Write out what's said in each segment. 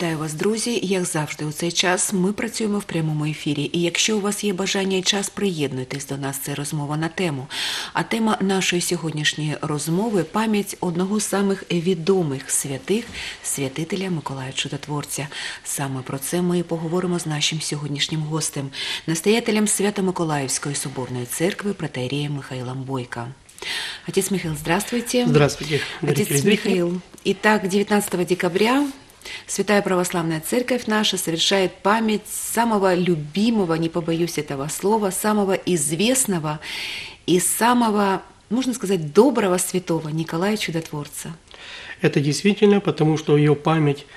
Вітаю вас, друзі! Як завжди, у цей час ми працюємо в прямому ефірі. І якщо у вас є бажання і час, приєднуйтесь до нас. Це розмова на тему. А тема нашої сьогоднішньої розмови – пам'ять одного з самих відомих святих – святителя Миколая Чудотворця. Саме про це ми і поговоримо з нашим сьогоднішнім гостем – настоятелем Свято-Миколаївської соборної церкви протоиереем Михаилом Бойко. Отец Михаил, здравствуйте. Здравствуйте. Отец Михаил, итак, 19 декабря Святая Православная Церковь наша совершает память самого любимого, не побоюсь этого слова, самого известного и самого, можно сказать, доброго святого Николая Чудотворца. Это действительно, потому что ее память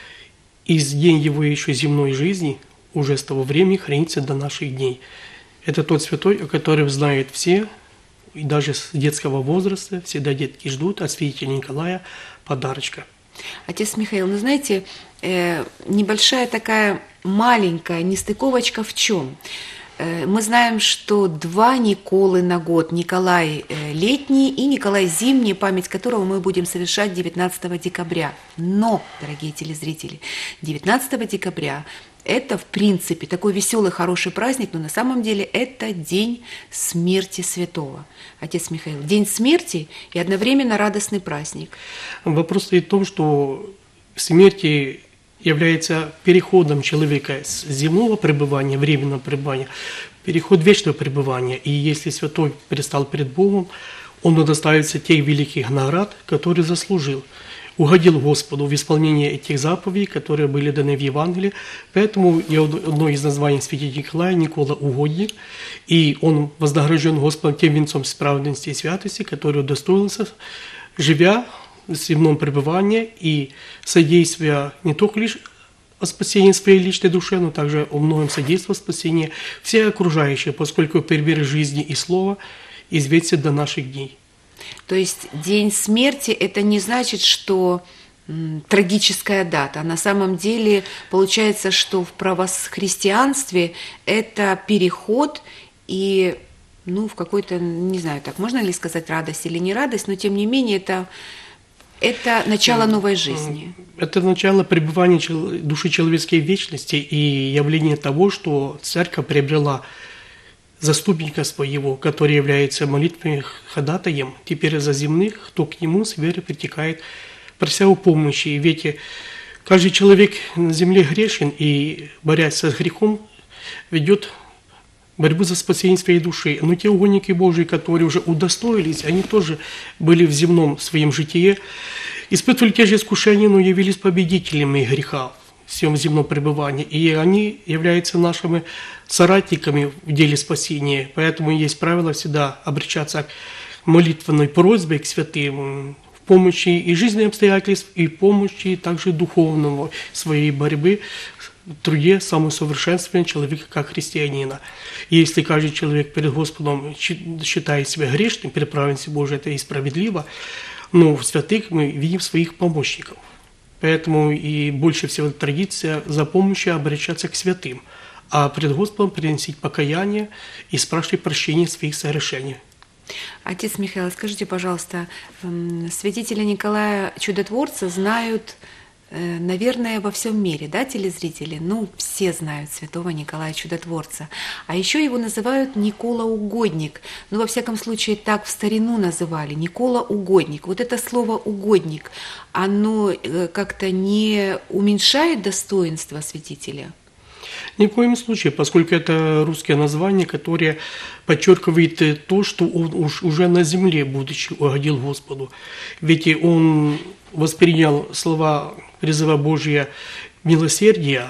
из день его еще земной жизни уже с того времени хранится до наших дней. Это тот святой, о котором знают все, и даже с детского возраста всегда детки ждут от святителя Николая подарочка. Отец Михаил, ну знаете, небольшая такая маленькая нестыковочка в чем? Мы знаем, что два Николы на год, Николай летний и Николай зимний, память которого мы будем совершать 19 декабря. Но, дорогие телезрители, 19 декабря это, в принципе, такой веселый, хороший праздник, но на самом деле это день смерти святого. Отец Михаил, день смерти и одновременно радостный праздник. Вопрос стоит в том, что смерть является переходом человека с земного пребывания, временного пребывания, переход вечного пребывания. И если святой предстал перед Богом, он удостоится тех великих наград, которые заслужил. Угодил Господу в исполнение этих заповедей, которые были даны в Евангелии. Поэтому одно из названий святителя Николая – Никола Угодник. И он вознагражден Господом тем венцом справедливости и святости, который удостоился, живя в земном пребывании и содействуя не только лишь о спасении своей личной души, но также о многом содействии спасения всех окружающих, поскольку пример жизни и слова известен до наших дней. То есть день смерти – это не значит, что трагическая дата. На самом деле получается, что в правохристианстве это переход и, в какой-то, не знаю, так можно ли сказать радость или не радость, но тем не менее это начало новой жизни. Это начало пребывания души человеческой в вечности и явление того, что Церковь приобрела заступника своего, который является молитвенным ходатаем, теперь за земных, кто к нему с верой притекает, прося о помощи. Ведь каждый человек на земле грешен и, борясь с грехом, ведет борьбу за спасение своей души. Но те угодники Божии, которые уже удостоились, они тоже были в земном своем житие, испытывали те же искушения, но явились победителями греха в всем земном пребывании. И они являются нашими соратниками в деле спасения. Поэтому есть правило всегда обращаться к молитвенной просьбе к святым в помощи и жизненных обстоятельств, и помощи также духовного своей борьбы в труде самосовершенствования человека как христианина. И если каждый человек перед Господом считает себя грешным, перед праведностью Божией, это и справедливо, но в святых мы видим своих помощников. Поэтому и больше всего традиция за помощью обращаться к святым, а пред Господом приносить покаяние и спрашивать прощения своих согрешений. Отец Михаил, скажите, пожалуйста, святителя Николая Чудотворца знают, наверное, во всем мире, да, телезрители? Все знают святого Николая Чудотворца. А еще его называют Никола Угодник. Во всяком случае, так в старину называли. Никола Угодник. Вот это слово «угодник», оно как-то не уменьшает достоинства святителя? Ни в коем случае, поскольку это русское название, которое подчеркивает то, что он уже на земле, будучи, угодил Господу. Ведь он воспринял слова призыва Божия милосердия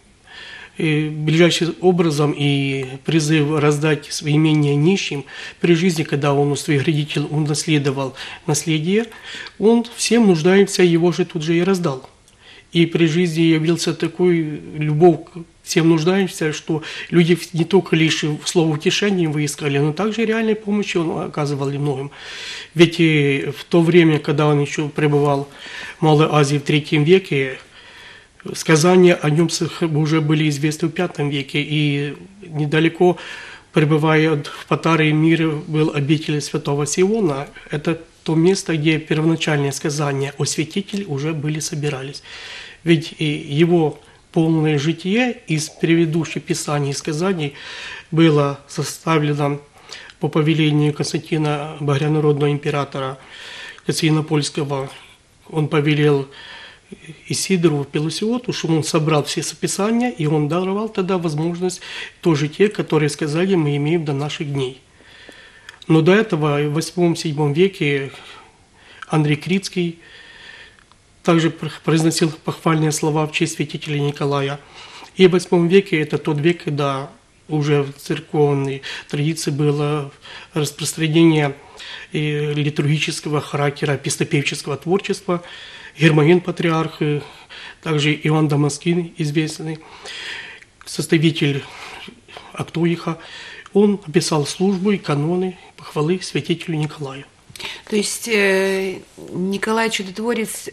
ближайшим образом и призыв раздать свои имения нищим при жизни, когда он у своих родителей унаследовал наследие, он всем нуждающимся его же тут же и раздал. И при жизни явился такой любовь к всем нуждающимся, что люди не только лишь слово утешения его искали, но также реальной помощи он оказывал и многим. Ведь в то время, когда он еще пребывал в Малой Азии в III веке, сказания о нем уже были известны в V веке, и недалеко, пребывая в Патарии мира, был обитель святого Сиона. Это то место, где первоначальные сказания о святителе уже собирались. Ведь и его полное житие из предыдущих писаний и сказаний было составлено по повелению Константина Багрянародного императора Константинопольского. Он повелел Исидору Пелусиоту, чтобы он собрал все сописания, и он даровал тогда возможность то житие, которое сказали, мы имеем до наших дней. Но до этого в 8-7 веке Андрей Крицкий также произносил похвальные слова в честь святителя Николая. И в 8 веке это тот век, когда уже в церковной традиции было распространение литургического характера, песнопевческого творчества. Гермоген патриарх, также Иоанн Дамаскин, известный составитель Актуиха, он описал службу и каноны похвалы святителю Николаю. То есть Николай Чудотворец,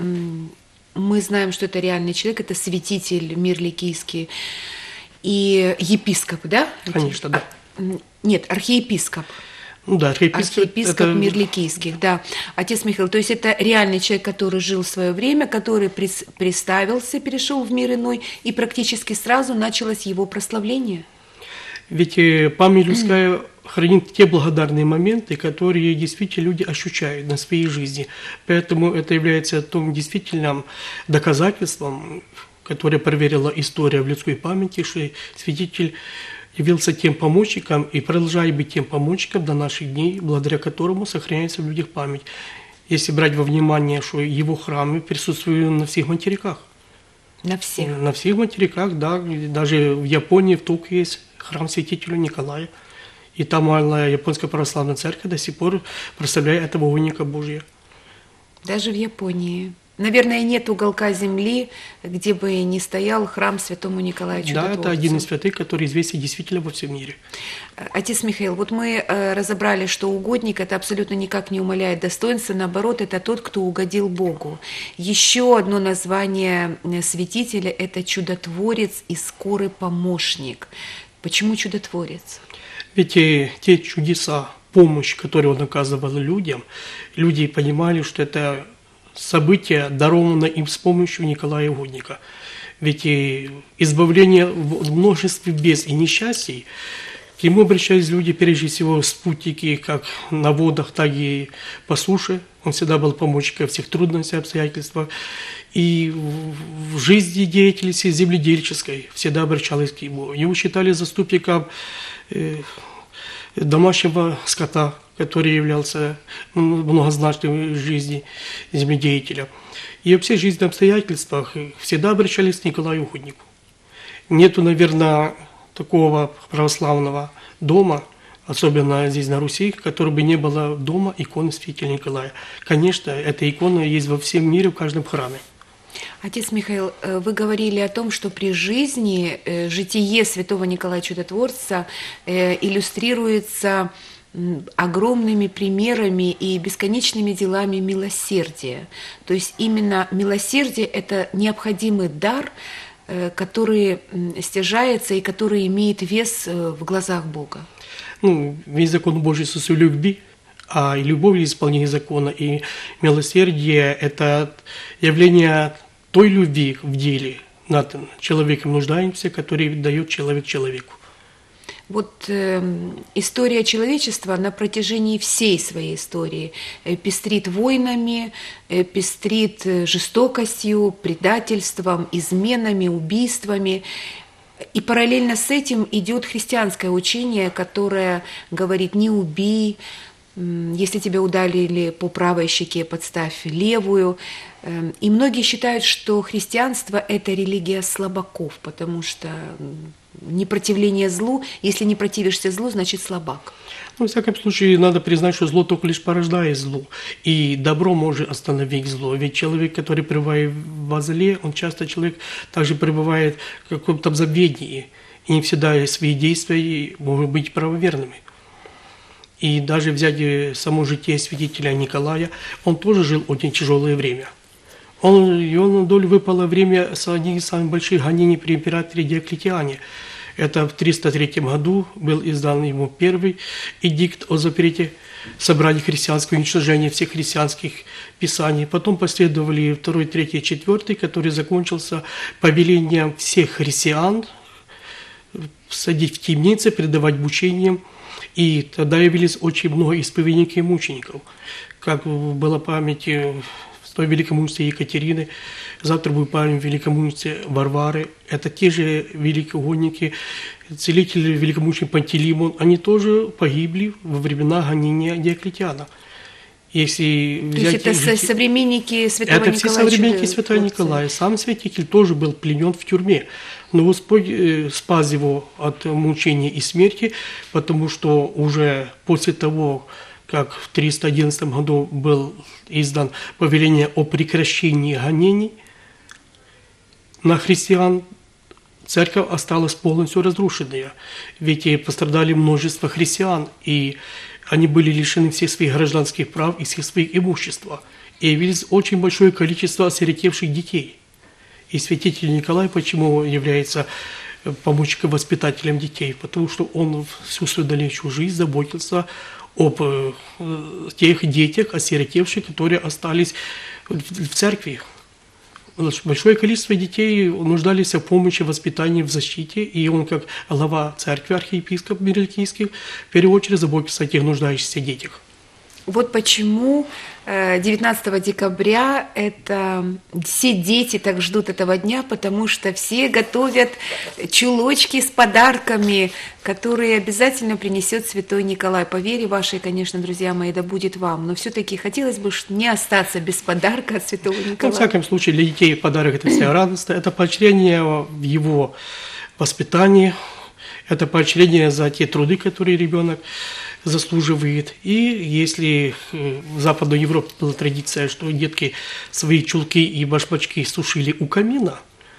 мы знаем, что это реальный человек, это святитель Мир Ликийский и епископ, да? Конечно, да. Нет, архиепископ. Ну да, архиепископ это... Мир Ликийских, да. Отец Михаил, то есть это реальный человек, который жил в свое время, который приставился, перешел в мир иной, и практически сразу началось его прославление. Ведь память людская хранит те благодарные моменты, которые действительно люди ощущают на своей жизни. Поэтому это является том действительным доказательством, которое проверила история в людской памяти, что святитель явился тем помощником и продолжает быть тем помощником до наших дней, благодаря которому сохраняется в людях память. Если брать во внимание, что его храмы присутствуют на всех материках. На всех? На всех материках, да. Даже в Японии, в Токио есть храм святителя Николая. И там малая японская православная церковь до сих пор прославляет этого угодника Божия. Даже в Японии. Наверное, нет уголка земли, где бы не стоял храм святому Николаю Чудотворцу. Да, это один из святых, который известен действительно во всем мире. Отец Михаил, вот мы разобрали, что угодник – это абсолютно никак не умаляет достоинства, наоборот, это тот, кто угодил Богу. Еще одно название святителя – это чудотворец и скорый помощник. Почему чудотворец? Ведь те чудеса, помощь, которую он оказывал людям, люди понимали, что это событие даровано им с помощью Николая Угодника. Ведь и избавление в множестве бед и несчастий, к нему обращались люди, прежде всего, спутники, как на водах, так и по суше. Он всегда был помощником всех трудностей, обстоятельствах. И в жизни деятельности земледельческой всегда обращалась к нему. Его считали заступником домашнего скота, который являлся многозначным в жизни земледеятеля. И во всех жизненных обстоятельствах всегда обращались к Николаю Угоднику. Нету, наверное, такого православного дома, особенно здесь на Руси, который бы не было дома иконы святителя Николая. Конечно, эта икона есть во всем мире, в каждом храме. Отец Михаил, вы говорили о том, что при жизни житие святого Николая Чудотворца иллюстрируется огромными примерами и бесконечными делами милосердия. То есть именно милосердие – это необходимый дар, который стяжается и который имеет вес в глазах Бога. Весь закон Божий суть любви, а и любовь – исполнение закона, и милосердие – это явление той любви в деле над человеком нуждаемся, который дает человек человеку. Вот история человечества на протяжении всей своей истории пестрит войнами, пестрит жестокостью, предательством, изменами, убийствами. И параллельно с этим идет христианское учение, которое говорит «не убий», если тебя ударили по правой щеке, подставь левую. И многие считают, что христианство – это религия слабаков, потому что непротивление злу, если не противишься злу, значит слабак. Во всяком случае, надо признать, что зло только лишь порождает зло, и добро может остановить зло. Ведь человек, который пребывает во зле, он часто человек также пребывает в каком-то забвении, и не всегда свои действия могут быть правоверными. И даже взять само житие святителя Николая, он тоже жил очень тяжелое время. Его на долю выпало время одних из самых больших гонений при императоре Диоклетиане. Это в 303 году был издан ему первый эдикт о запрете собрание христианское, уничтожение всех христианских писаний. Потом последовали 2, 3, 4, который закончился повелением всех христиан садить в темницы, предавать мучениям. И тогда явились очень много исповедников и мучеников. Как была память в той великомученице Екатерины, завтра будет память великомученицы Варвары. Это те же великие угодники, целитель великомученик Пантелеймон. Они тоже погибли во времена гонения Диоклетиана. Если взять... То есть это современники святого Николая? Это Николая? все современники святого Николая. Сам святитель тоже был пленен в тюрьме. Но Господь спас его от мучения и смерти, потому что уже после того, как в 311 году был издан повеление о прекращении гонений на христиан, церковь осталась полностью разрушенная. Ведь и пострадали множество христиан, и они были лишены всех своих гражданских прав и всех своих имущества. И явилось очень большое количество осиротевших детей. И святитель Николай почему является помощником-воспитателем детей? Потому что он всю свою дальнейшую жизнь заботился об тех детях, осиротевших, которые остались в церкви. Большое количество детей нуждались в помощи, в воспитании, в защите, и он, как глава церкви, архиепископ Мирилкийский, в первую очередь заботился о тех нуждающихся детях. Вот почему 19 декабря все дети так ждут этого дня, потому что все готовят чулочки с подарками, которые обязательно принесет святой Николай. По вере вашей, конечно, друзья мои, да будет вам. Но все-таки хотелось бы не остаться без подарка от святого Николая. Во всяком случае, для детей подарок – это вся радость, это поощрение в его воспитании, это поощрение за те труды, которые ребенок заслуживает. И если в Западной Европе была традиция, что детки свои чулки и башмачки сушили у камина,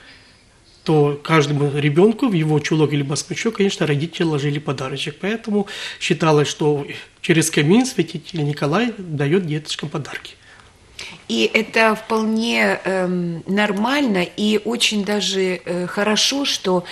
то каждому ребенку в его чулок или башмачок, конечно, родители ложили подарочек. Поэтому считалось, что через камин святитель Николай дает деточкам подарки. И это вполне нормально и очень даже хорошо, что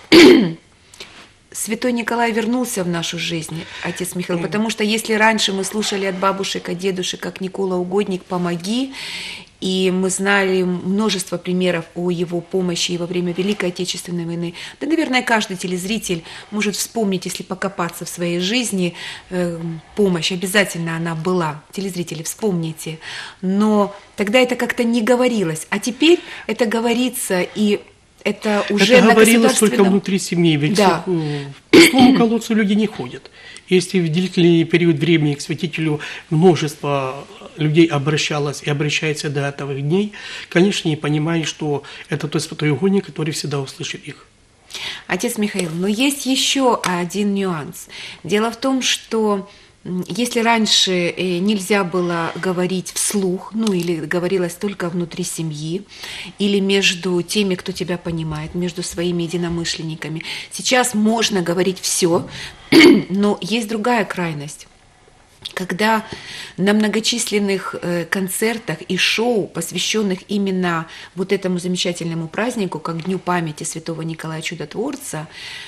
святой Николай вернулся в нашу жизнь, отец Михаил, потому что если раньше мы слушали от бабушек, от дедушек, как Никола Угодник, помоги, и мы знали множество примеров о его помощи и во время Великой Отечественной войны, да, наверное, каждый телезритель может вспомнить, если покопаться в своей жизни, помощь, обязательно она была, телезрители, вспомните, но тогда это как-то не говорилось, а теперь это говорится, и это уже это на говорилось только внутри семьи, ведь да. К пустому колодцу люди не ходят. Если в длительный период времени к святителю множество людей обращалось и обращается до этого дней, конечно, не понимая, что это тот святой угодник, который всегда услышит их. Отец Михаил, но есть еще один нюанс. Дело в том, что если раньше нельзя было говорить вслух, ну или говорилось только внутри семьи, или между теми, кто тебя понимает, между своими единомышленниками, сейчас можно говорить все, но есть другая крайность. Когда на многочисленных концертах и шоу, посвященных именно вот этому замечательному празднику, как Дню памяти святого Николая Чудотворца,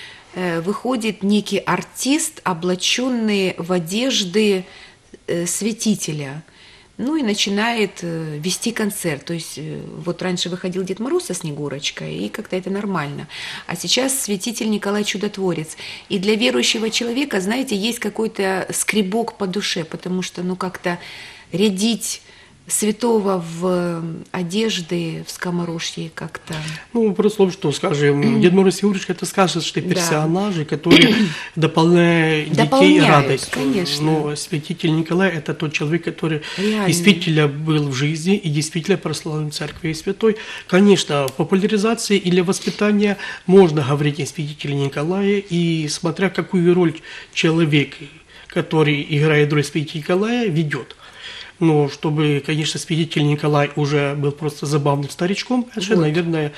выходит некий артист, облаченный в одежды святителя, ну и начинает вести концерт. То есть вот раньше выходил Дед Мороз со Снегурочкой, и как-то это нормально. А сейчас святитель Николай Чудотворец. И для верующего человека, знаете, есть какой-то скребок по душе, потому что, ну, как-то рядить святого в одежды, в скоморожье как-то. Ну, вопрос в том, что, скажем, Дед Мороз и Снегурочка – это сказочные персонажи, которые дополняют детей радостью. Конечно. Но святитель Николай – это тот человек, который действительно был в жизни и действительно прославлен церкви и святой. Конечно, в популяризации или воспитании можно говорить о святителе Николае, и смотря какую роль человек, который играет роль святителя Николая, ведет. Но чтобы, конечно, святитель Николай уже был просто забавным старичком, это, вот, наверное,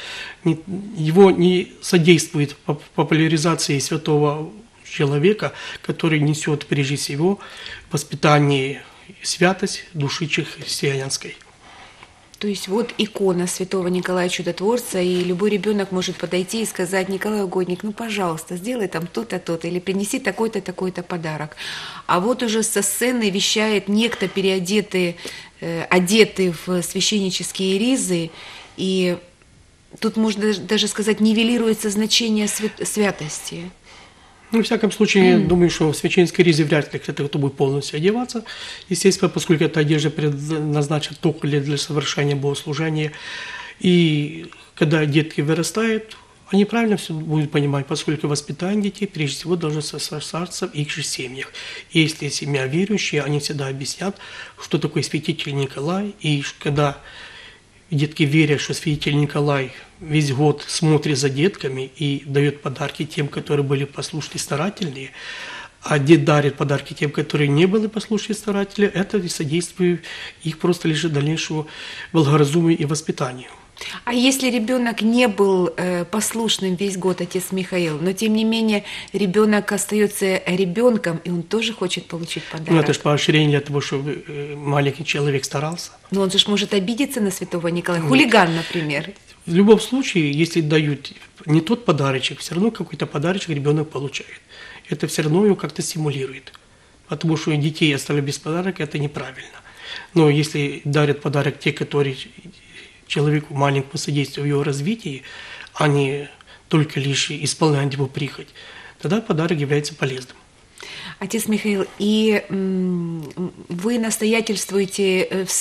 его не содействует популяризации святого человека, который несет прежде всего воспитание, святость души христианской. То есть вот икона святого Николая Чудотворца, и любой ребенок может подойти и сказать: Николай Угодник, ну, пожалуйста, сделай там то-то, то-то, или принеси такой-то, такой-то подарок. А вот уже со сцены вещает некто, переодетый, одетый в священнические ризы, и тут можно даже сказать, нивелируется значение святости. Ну, во всяком случае, я думаю, что в священской ризе вряд ли кто-то будет полностью одеваться. Естественно, поскольку эта одежда предназначена только для совершения богослужения. И когда детки вырастают, они правильно все будут понимать, поскольку воспитание детей прежде всего должно совершаться в их же семьях. И если семья верующая, они всегда объяснят, что такое святитель Николай, и когда детки верят, что святитель Николай весь год смотрит за детками и дает подарки тем, которые были послушны и старательные, а дед дарит подарки тем, которые не были послушны и старательны, это содействует их просто лишь дальнейшему благоразумию и воспитанию. А если ребенок не был послушным весь год, отец Михаил, но тем не менее ребенок остается ребенком, и он тоже хочет получить подарок? Ну, это же поощрение для того, чтобы маленький человек старался. Но он же может обидеться на святого Николая. Хулиган, например. В любом случае, если дают не тот подарочек, все равно какой-то подарочек ребенок получает. Это все равно его как-то стимулирует. Потому что детей оставили без подарка, это неправильно. Но если дарят подарок те, которые человеку маленькому содействуют в его развитии, а не только лишь исполняют его прихоть, тогда подарок является полезным. Отец Михаил, и вы настоятельствуете в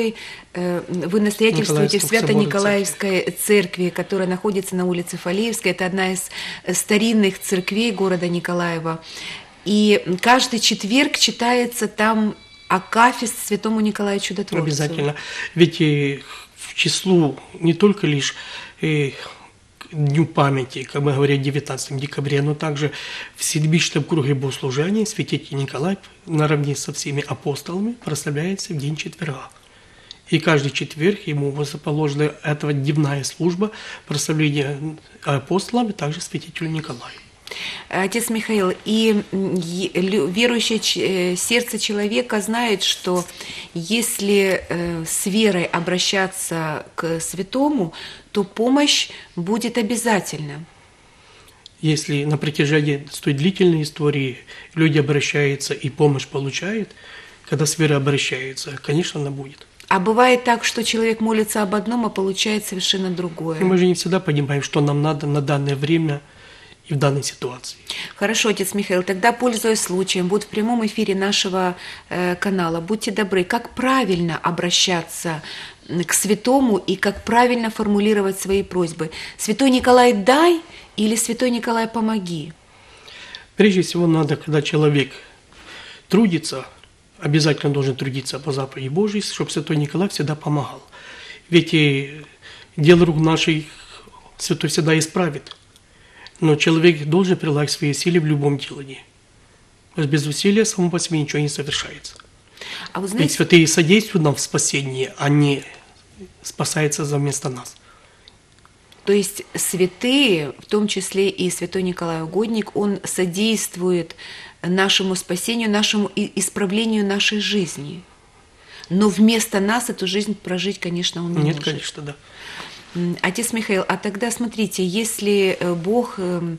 Свято-Николаевской церкви, которая находится на улице Фалеевской. Это одна из старинных церквей города Николаева. И каждый четверг читается там акафист святому Николаю Чудотворцу. Обязательно. Ведь в числу не только лишь Дню памяти, как мы говорим, 19 декабря, но также в седмичном круге богослужения святитель Николай наравне со всеми апостолами прославляется в день четверга. И каждый четверг ему положена эта дневная служба прославления апостолами, также святителю Николаю. Отец Михаил, и верующее сердце человека знает, что если с верой обращаться к святому, то помощь будет обязательна. Если на протяжении той длительной истории люди обращаются и помощь получают, когда с верой обращаются, конечно, она будет. А бывает так, что человек молится об одном, а получает совершенно другое. И мы же не всегда понимаем, что нам надо на данное время и в данной ситуации. Хорошо, отец Михаил, тогда, пользуясь случаем, вот в прямом эфире нашего канала, будьте добры, как правильно обращаться к святому и как правильно формулировать свои просьбы? Святой Николай, дай или Святой Николай, помоги? Прежде всего надо, когда человек трудится, обязательно должен трудиться по заповеди Божьей, чтобы Святой Николай всегда помогал. Ведь дело рук наших Святой всегда исправит. Но человек должен прилагать свои силы в любом делании. Без усилия само по себе ничего не совершается. А вы знаете, ведь святые содействуют нам в спасении, а не спасаются вместо нас. То есть святые, в том числе и святой Николай Угодник, он содействует нашему спасению, нашему исправлению нашей жизни. Но вместо нас эту жизнь прожить, конечно, он не может. Нет, конечно, да. Отец Михаил, а тогда смотрите, если Бог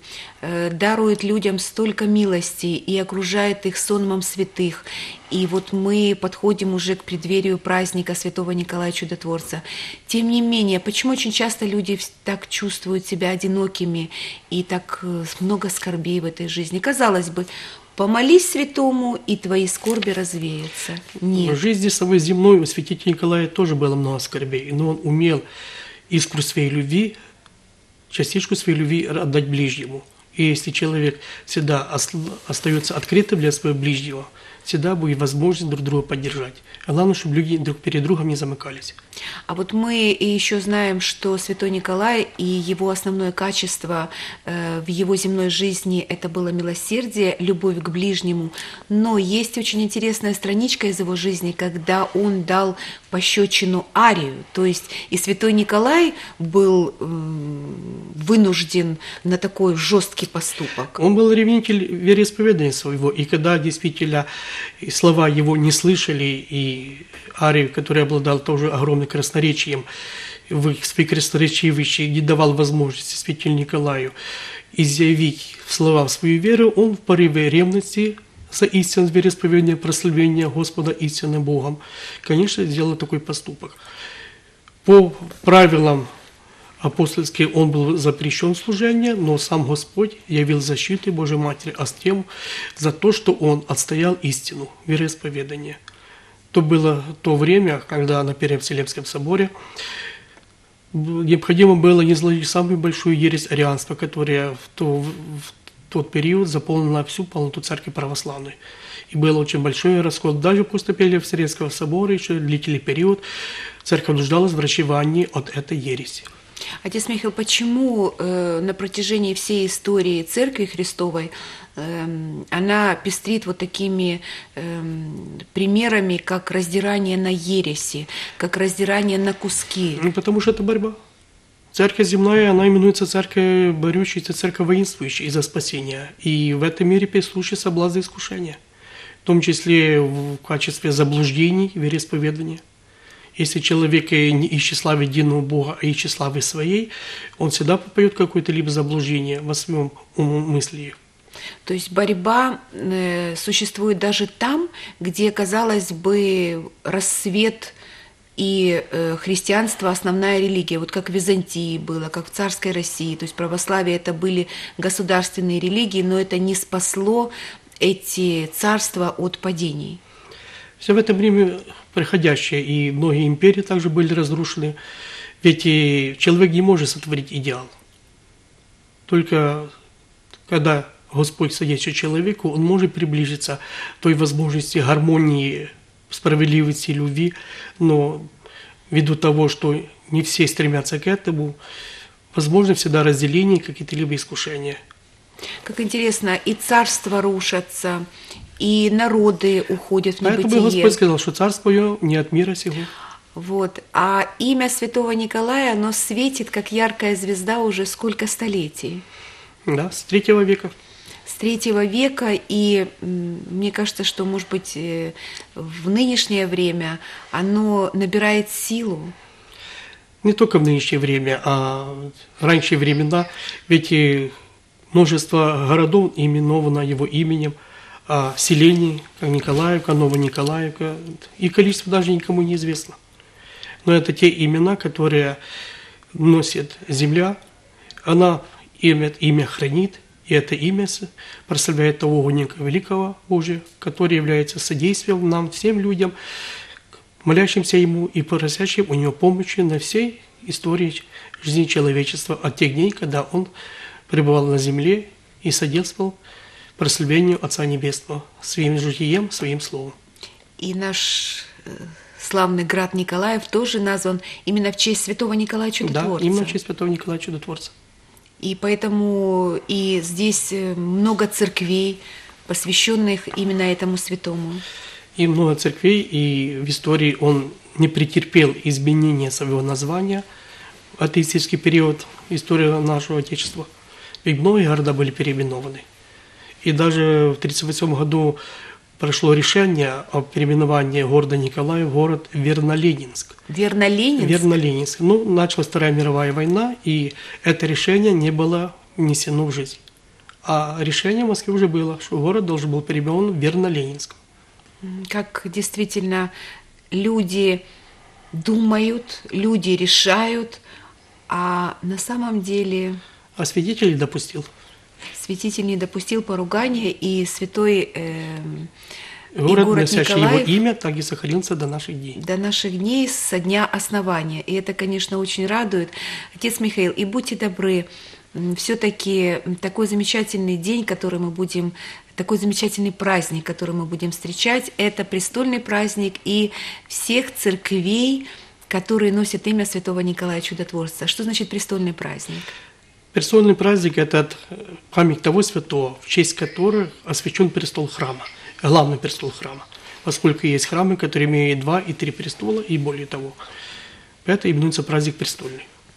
дарует людям столько милости и окружает их сонмом святых, и вот мы подходим уже к преддверию праздника святого Николая Чудотворца, тем не менее, почему очень часто люди так чувствуют себя одинокими и так много скорбей в этой жизни? Казалось бы, помолись святому, и твои скорби развеются. Нет. В жизни самой земной у святителя Николая тоже было много скорбей, но он умел искру своей любви, частичку своей любви отдать ближнему. И если человек всегда остается открытым для своего ближнего, всегда будет возможность друг друга поддержать. А главное, чтобы люди друг перед другом не замыкались. А вот мы еще знаем, что святой Николай и его основное качество в его земной жизни – это было милосердие, любовь к ближнему. Но есть очень интересная страничка из его жизни, когда он дал пощечину Арию. То есть и святой Николай был вынужден на такой жесткий поступок? Он был ревнитель вероисповедания своего, и когда действительно слова его не слышали, и Арий, который обладал тоже огромным красноречием, в своей красноречивости не давал возможности святителю Николаю изъявить в слова свою веру, он в порыве ревности за истинное вероисповедание, прославление Господа истинным Богом, конечно, сделал такой поступок. По правилам апостольским он был запрещен служение, но сам Господь явил защиту Божьей Матери Астему за то, что он отстоял истину, вероисповедание. То было то время, когда на Первом Вселенском соборе необходимо было не изложить самую большую ересь арианства, которая в тот период заполнила всю полноту церкви православной. И был очень большой расход. Даже после Первого Вселенского собора, еще длительный период, церковь нуждалась в врачевании от этой ереси. Отец Михаил, почему на протяжении всей истории Церкви Христовой она пестрит вот такими примерами, как раздирание на ереси, как раздирание на куски? Ну, потому что это борьба. Церковь земная, она именуется церковь борющаяся, церковь воинствующая из-за спасения. И в этом мире присущи соблазны и искушения, в том числе в качестве заблуждений, вероисповедания. Если человек не ищет славы единого Бога, а ищет славы своей, он всегда попадет в какое-то либо заблуждение во своем умыслии. То есть борьба существует даже там, где, казалось бы, рассвет и христианство – основная религия, вот как в Византии было, как в царской России. То есть православие – это были государственные религии, но это не спасло эти царства от падений. Все в это время проходящее, и многие империи также были разрушены. Ведь человек не может сотворить идеал. Только когда Господь содействует человеку, он может приблизиться к той возможности гармонии, справедливости, любви, но ввиду того, что не все стремятся к этому, возможно всегда разделение, какие-то либо искушения. Как интересно, и царства рушатся, и народы уходят в небытие. Поэтому Господь сказал, что царство ее не от мира сего. Вот. А имя святого Николая, оно светит, как яркая звезда, уже сколько столетий? Да, с 3 века. С 3 века, и мне кажется, что, может быть, в нынешнее время оно набирает силу. Не только в нынешнее время, а в ранние времена, ведь множество городов именовано его именем, селений, как Николаевка, Новониколаевка, и количество даже никому не известно. Но это те имена, которые носит земля, она имя хранит, и это имя прославляет того угодника великого Божия, который является содействием нам, всем людям, молящимся Ему и просящим у Него помощи на всей истории жизни человечества от тех дней, когда Он пребывал на земле и содействовал прославлению Отца Небесного своим житием, своим словом. И наш славный град Николаев тоже назван именно в честь святого Николая Чудотворца. Да, именно в честь святого Николая Чудотворца. И поэтому и здесь много церквей, посвященных именно этому святому. И много церквей, и в истории он не претерпел изменения своего названия в атеистический период истории нашего Отечества. Ведь многие города были переименованы. И даже в 1938 году прошло решение о переименовании города Николая в город Верноленинск. Верноленинск? Верноленинск. Ну, началась Вторая мировая война, и это решение не было внесено в жизнь. А решение в Москве уже было, что город должен был переименован в Верноленинск. Как действительно люди думают, люди решают, а на самом деле... А свидетель допустил. Святитель не допустил поругания, и святой город, город носящий Николаев его имя, так и сохранился до наших дней. До наших дней со дня основания. И это, конечно, очень радует. Отец Михаил, и будьте добры, все-таки такой замечательный день, который мы будем, такой замечательный праздник, который мы будем встречать, это престольный праздник и всех церквей, которые носят имя святого Николая Чудотворца. Что значит престольный праздник? Престольный праздник – это память того святого, в честь которого освящен престол храма, главный престол храма, поскольку есть храмы, которые имеют 2 и 3 престола и более того. Это именуется праздник престольный.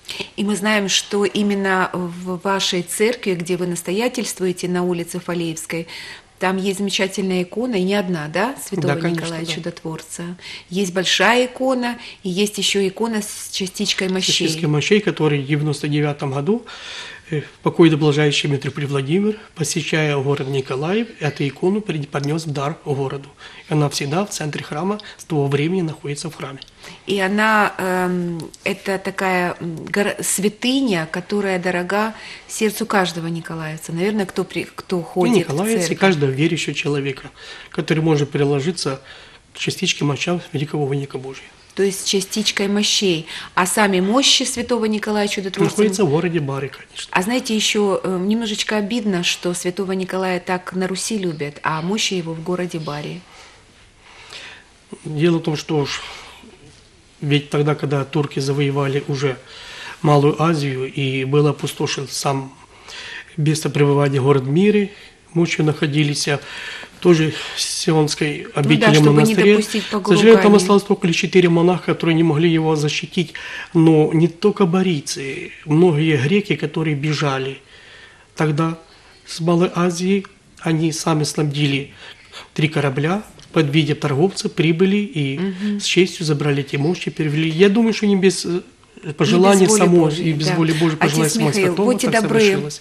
И мы знаем, что именно в вашей церкви, где вы настоятельствуете на улице Фалеевской, там есть замечательная икона, и не одна, да, Святого Да, конечно, Николая да. Чудотворца. Есть большая икона, и есть еще икона с частичкой мощей. Частичкой мощей, который в 99 году покойный блажайший митрополит Владимир, посещая город Николаев, эту икону поднес в дар городу. И она всегда в центре храма с того времени находится в храме. И она, это такая святыня, которая дорога сердцу каждого николаевца. Наверное, кто И ходит в Николаевец, и церковь. каждого верующего человека, который может приложиться к частичке мощам великого угодника Божия. То есть частичкой мощей. А сами мощи святого Николая Чудотворца... Находится в городе Бары, конечно. А знаете, еще немножечко обидно, что святого Николая так на Руси любят, а мощи его в городе Бари. Дело в том, что ведь тогда, когда турки завоевали уже Малую Азию и был опустошен сам место пребывания город Миры, мощи находились тоже в Сионской обители чтобы не монастыре. допустить К сожалению, там погружения. осталось только лишь 4 монаха, которые не могли его защитить. Но не только барийцы, многие греки, которые бежали тогда с Малой Азии, они сами снабдили 3 корабля, под виде торговца прибыли и с честью забрали эти мощи, перевели. Я думаю, что не без пожелания И без воли самой, Божией, и без да. воли Божией пожелания Отец самой Михаил, Святого, будьте так добры, совершилось.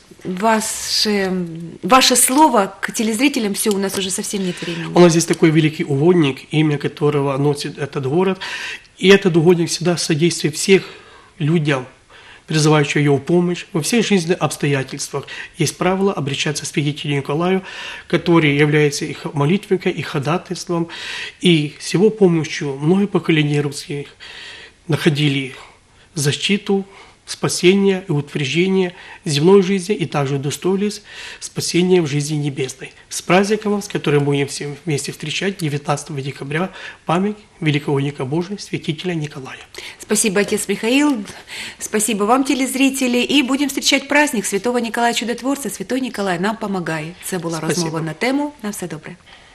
ваше слово к телезрителям, все, у нас уже совсем нет времени. У нас здесь такой великий угодник, имя которого носит этот город. И этот угодник всегда содействует всех людям, призывающим его помощь во всех жизненных обстоятельствах. Есть правило обращаться к святителю Николаю, который является их молитвенником, их ходатайством. И с его помощью многие поколения русских находили защиту, спасение и утверждение земной жизни и также удостоились спасения в жизни небесной. С праздником вас, который мы будем все вместе встречать 19 декабря, память великого угодника Божия, святителя Николая. Спасибо, отец Михаил, спасибо вам, телезрители, і будемо зустрічати праздник Святого Николая Чудотворца. Святой Николай нам помагає. Це була Спасибо. розмова на тему. На все добре.